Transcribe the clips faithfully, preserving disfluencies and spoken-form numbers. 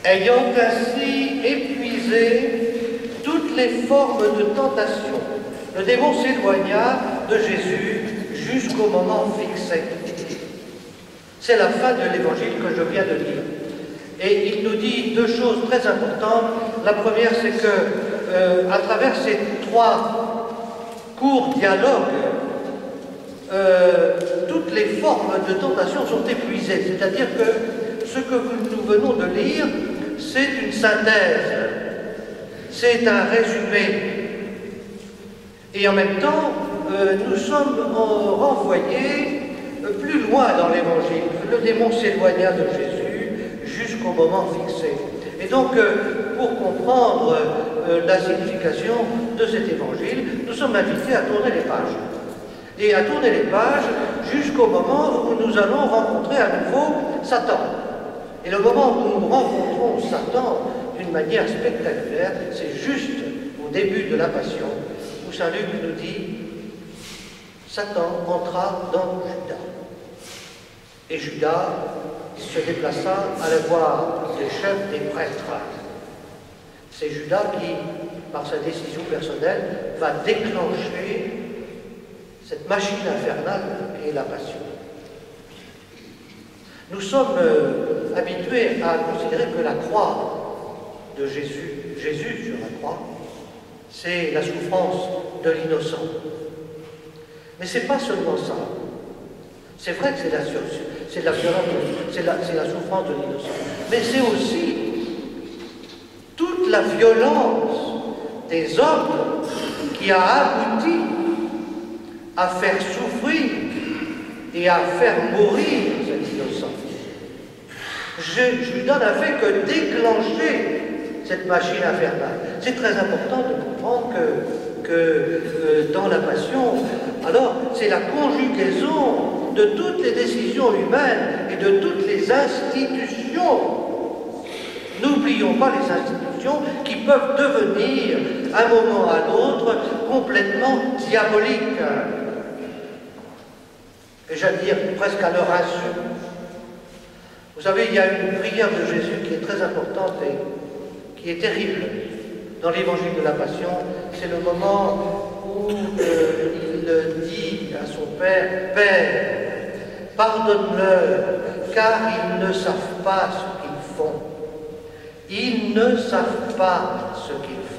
Ayant ainsi épuisé toutes les formes de tentation, le démon s'éloigna de Jésus jusqu'au moment fixé. C'est la fin de l'évangile que je viens de lire. Et il nous dit deux choses très importantes. La première, c'est que, euh, à travers ces trois courts dialogues, euh, toutes les formes de tentation sont épuisées. C'est-à-dire que ce que nous venons de lire, c'est une synthèse, c'est un résumé. Et en même temps, euh, nous sommes renvoyés plus loin dans l'évangile. Le démon s'éloigna de Jésus jusqu'au moment fixé. Et donc, euh, pour comprendre euh, la signification de cet évangile, nous sommes invités à tourner les pages. Et à tourner les pages jusqu'au moment où nous allons rencontrer à nouveau Satan. Et le moment où nous rencontrons Satan d'une manière spectaculaire, c'est juste au début de la Passion, où saint Luc nous dit « Satan entra dans Judas ». Et Judas se déplaça à la voir des chefs des prêtres. C'est Judas qui, par sa décision personnelle, va déclencher cette machine infernale qui est la Passion. Nous sommes euh, habitués à considérer que la croix de Jésus, Jésus sur la croix, c'est la souffrance de l'innocent. Mais ce n'est pas seulement ça. C'est vrai que c'est la, c'est la violence, c'est la, c'est la souffrance de l'innocent. Mais c'est aussi toute la violence des hommes qui a abouti à faire souffrir et à faire mourir cet innocent. Judas n'a fait que déclencher cette machine infernale. C'est très important de comprendre que, que euh, dans la Passion, alors c'est la conjugaison de toutes les décisions humaines et de toutes les institutions. N'oublions pas les institutions qui peuvent devenir, à un moment à l'autre, complètement diaboliques. Et j'allais dire presque à leur insu. Vous savez, il y a une prière de Jésus qui est très importante et qui est terrible dans l'évangile de la Passion. C'est le moment où euh, il dit à son Père, « Père, pardonne-leur, car ils ne savent pas ce qu'ils font. Ils ne savent pas ce qu'ils font. »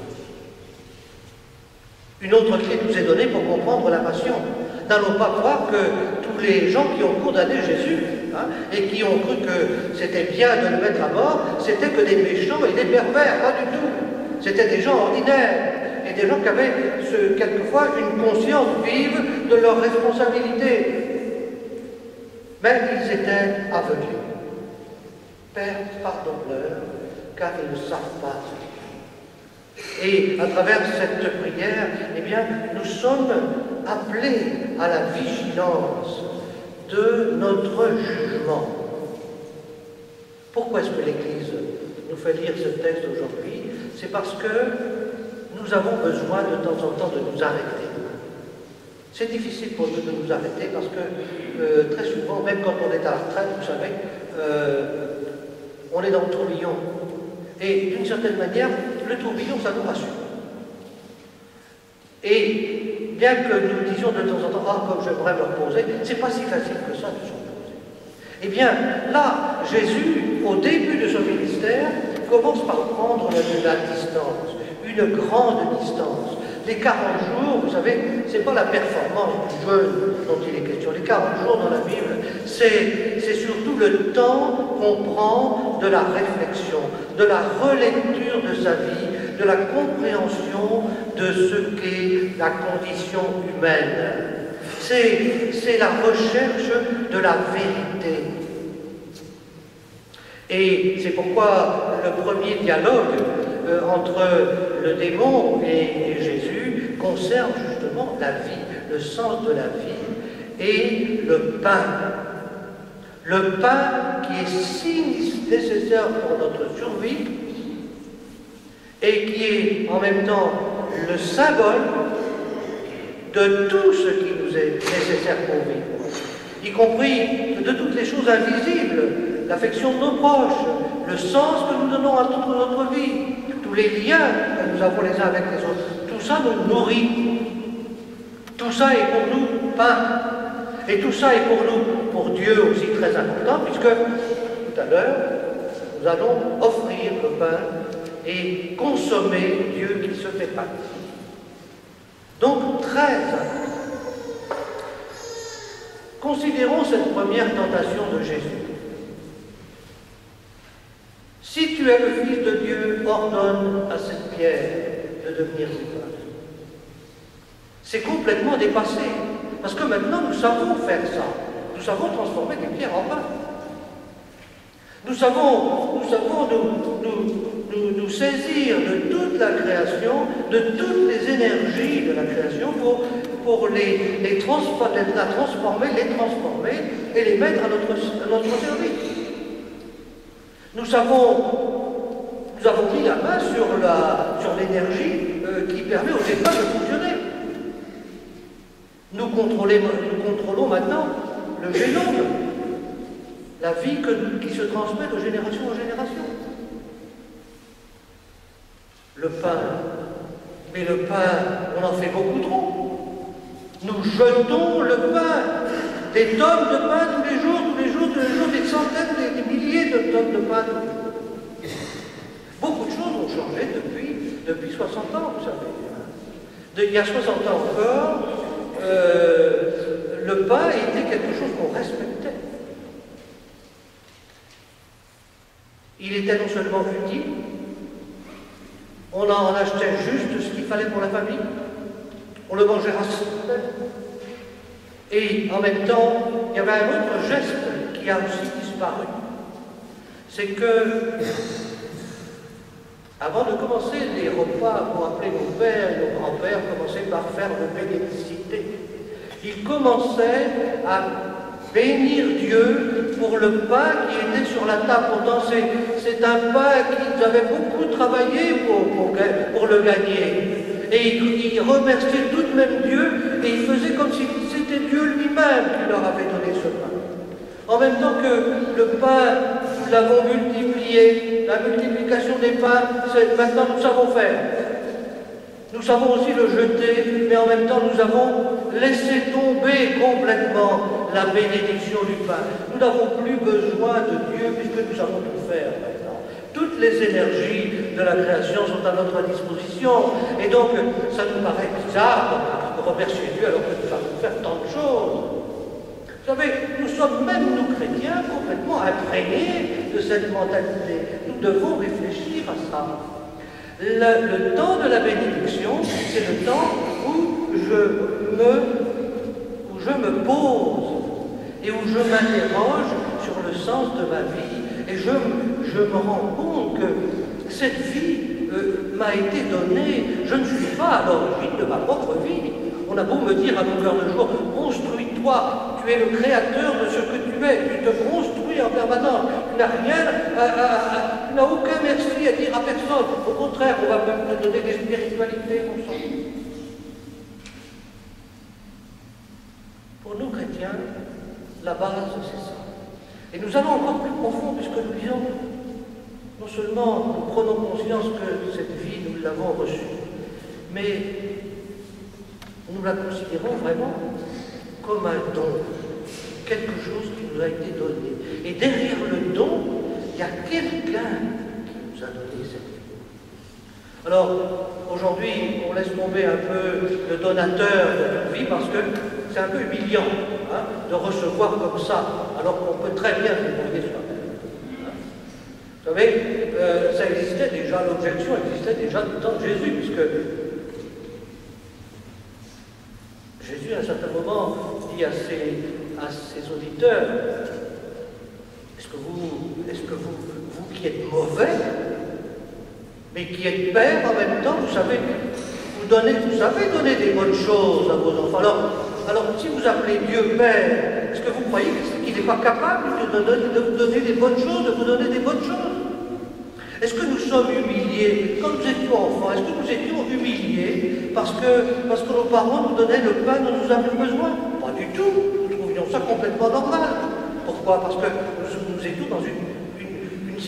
Une autre clé nous est donnée pour comprendre la Passion. N'allons pas croire que tous les gens qui ont condamné Jésus hein, et qui ont cru que c'était bien de le mettre à mort, c'était que des méchants et des pervers, pas du tout. C'était des gens ordinaires et des gens qui avaient ce, quelquefois une conscience vive de leur responsabilité. Mais ils étaient aveuglés. Père, pardonne-leur, car ils ne savent pas ce qu'ils font. Et à travers cette prière, eh bien, nous sommes appelés à la vigilance de notre jugement. Pourquoi est-ce que l'Église nous fait lire ce texte aujourd'hui? C'est parce que nous avons besoin de temps en temps de nous arrêter. C'est difficile pour nous de nous arrêter parce que euh, très souvent, même quand on est à la retraite, vous savez, euh, on est dans le tourbillon. Et d'une certaine manière, le tourbillon, ça nous rassure. Et bien que nous disions de temps en temps, ah, comme j'aimerais me reposer, c'est pas si facile que ça de se reposer. Eh bien, là, Jésus, au début de son ministère, commence par prendre la, la distance, une grande distance. Les quarante jours, vous savez, c'est pas la performance du jeûne dont il est question. Les quarante jours dans la Bible, c'est surtout le temps qu'on prend de la réflexion, de la relecture de sa vie, de la compréhension de ce qu'est la condition humaine. C'est la recherche de la vérité. Et c'est pourquoi le premier dialogue euh, entre le démon et, et Jésus concerne justement la vie, le sens de la vie et le pain. Le pain qui est si nécessaire pour notre survie et qui est en même temps le symbole de tout ce qui nous est nécessaire pour vivre, y compris de toutes les choses invisibles l'affection de nos proches, le sens que nous donnons à toute notre vie, tous les liens que nous avons les uns avec les autres, tout ça nous nourrit. Tout ça est pour nous pain. Et tout ça est pour nous, pour Dieu aussi très important, puisque tout à l'heure, nous allons offrir le pain et consommer Dieu qui se fait pain. Donc, très important. Considérons cette première tentation de Jésus. Si tu es le Fils de Dieu, ordonne à cette pierre de devenir du pain. C'est complètement dépassé. Parce que maintenant, nous savons faire ça. Nous savons transformer des pierres en pain. Nous savons, nous, savons nous, nous, nous, nous saisir de toute la création, de toutes les énergies de la création pour, pour les, les transformer, la transformer, les transformer et les mettre à notre, à notre service. Nous savons, nous avons mis la main sur la, sur l'énergie euh, qui permet aux étoiles de fonctionner. Nous, nous contrôlons maintenant le génome, la vie que, qui se transmet de génération en génération. Le pain, mais le pain, on en fait beaucoup trop. Nous jetons le pain, des tonnes de pain tous les jours, tous les jours, tous les jours, des centaines, des, des milliers de tonnes de pain tous les jours. Beaucoup de choses ont changé depuis, depuis soixante ans, vous savez. De, il y a soixante ans encore, Euh, le pain était quelque chose qu'on respectait. Il était non seulement utile, on en achetait juste ce qu'il fallait pour la famille, on le mangeait rapidement. Et en même temps, il y avait un autre geste qui a aussi disparu. C'est que, avant de commencer les repas pour appeler nos pères et nos grands-pères, commençaient par faire le bénédicité. Ils commençaient à bénir Dieu pour le pain qui était sur la table. Pourtant, c'est un pain qu'ils avaient beaucoup travaillé pour, pour, pour le gagner. Et ils, ils remerciaient tout de même Dieu et ils faisaient comme si c'était Dieu lui-même qui leur avait donné ce pain. En même temps que le pain, nous l'avons multiplié, la multiplication des pains, maintenant nous savons faire. Nous savons aussi le jeter, mais en même temps nous avons laissé tomber complètement la bénédiction du pain. Nous n'avons plus besoin de Dieu puisque nous savons tout faire maintenant. Toutes les énergies de la création sont à notre disposition. Et donc, ça nous paraît bizarre de remercier Dieu alors que nous savons faire tant de choses. Vous savez, nous sommes même, nous chrétiens, complètement imprégnés de cette mentalité. Nous devons réfléchir à ça. Le, le temps de la bénédiction, c'est le temps où je me, où je me pose et où je m'interroge sur le sens de ma vie. Et je, je me rends compte que cette vie euh, m'a été donnée. Je ne suis pas à l'origine de ma propre vie. On a beau me dire à longueur de jour, construis-toi, tu es le créateur de ce que tu es, tu te construis en permanence, tu n'as rien, à, à, à, tu n'as aucun merci à dire à personne. Au contraire, on va même te donner des spiritualités pour ça. Pour nous chrétiens, la base c'est ça. Et nous allons encore plus profond puisque nous disons, non seulement nous prenons conscience que cette vie, nous l'avons reçue, mais nous la considérons vraiment comme un don, quelque chose qui nous a été donné. Et derrière le don, il y a quelqu'un qui nous a donné cette vie. Alors, aujourd'hui, on laisse tomber un peu le donateur de notre vie parce que c'est un peu humiliant hein, de recevoir comme ça, alors qu'on peut très bien se débrouiller soi-même. Hein. Vous savez, euh, ça existait déjà, l'objection existait déjà du temps de Jésus, puisque Jésus, à un certain moment, dit à ses, à ses auditeurs, est-ce que, vous, est-ce que vous, vous qui êtes mauvais, mais qui êtes père en même temps, vous savez, vous, donnez, vous savez donner des bonnes choses à vos enfants. Alors, alors si vous appelez Dieu Père, est-ce que vous croyez qu'il n'est pas capable de, de, de vous donner des bonnes choses, de vous donner des bonnes choses? Est-ce que nous sommes humiliés quand nous étions enfants? Est-ce que nous étions humiliés parce que, parce que nos parents nous donnaient le pain dont nous avions besoin? Pas du tout. Nous trouvions ça complètement normal. Pourquoi? Parce que nous, nous étions dans une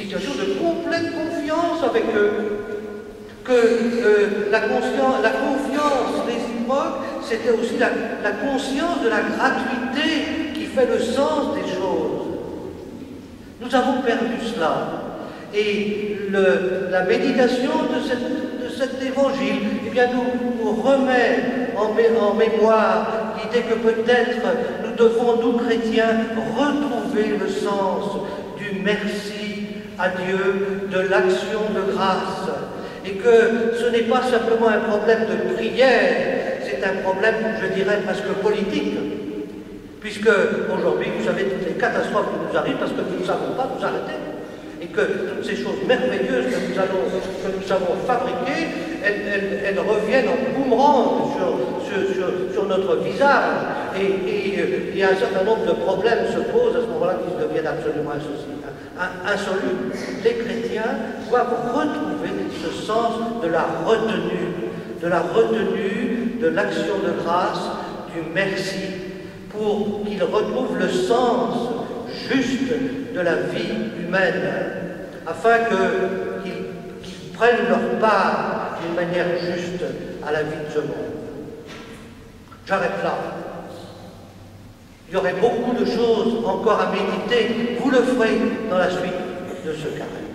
situation de complète confiance avec eux. Que euh, la, la confiance réciproque, c'était aussi la, la conscience de la gratuité qui fait le sens des choses. Nous avons perdu cela. Et le, la méditation de, cette, de cet évangile eh bien, nous, nous remet en, en mémoire l'idée que peut-être nous devons, nous chrétiens, retrouver le sens du merci à Dieu, de l'action de grâce. Et que ce n'est pas simplement un problème de prière, c'est un problème, je dirais, presque politique. Puisque aujourd'hui, vous savez, toutes les catastrophes qui nous arrivent parce que nous ne savons pas nous arrêter. Et que toutes ces choses merveilleuses que nous, allons, que nous savons fabriquer, elles, elles, elles reviennent en boomerang sur, sur, sur, sur notre visage. Et, et, et un certain nombre de problèmes se posent à ce moment-là qui deviennent absolument insolubles. Les chrétiens doivent retrouver ce sens de la retenue, de la retenue, de l'action de grâce, du merci, pour qu'ils retrouvent le sens juste de la vie humaine, afin qu'ils qu'ils prennent leur part d'une manière juste à la vie de ce monde. J'arrête là. Il y aurait beaucoup de choses encore à méditer. Vous le ferez dans la suite de ce carême.